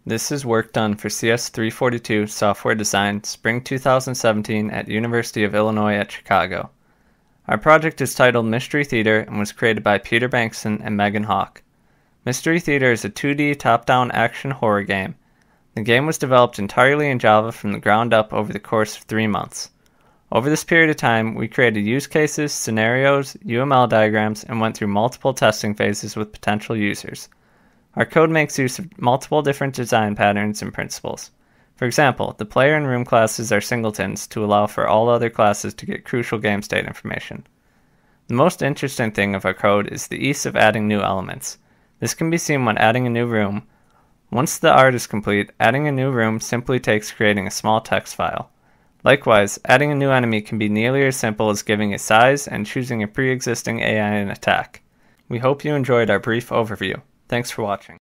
This is work done for CS 342 Software Design, Spring 2017 at University of Illinois at Chicago. Our project is titled Mystery Theater and was created by Peter Bengtson and Megan Hauck. Mystery Theater is a 2D top-down action horror game. The game was developed entirely in Java from the ground up over the course of 3 months. Over this period of time, we created use cases, scenarios, UML diagrams, and went through multiple testing phases with potential users. Our code makes use of multiple different design patterns and principles. For example, the player and room classes are singletons to allow for all other classes to get crucial game state information. The most interesting thing of our code is the ease of adding new elements. This can be seen when adding a new room. Once the art is complete, adding a new room simply takes creating a small text file. Likewise, adding a new enemy can be nearly as simple as giving a size and choosing a pre-existing AI and attack. We hope you enjoyed our brief overview. Thanks for watching.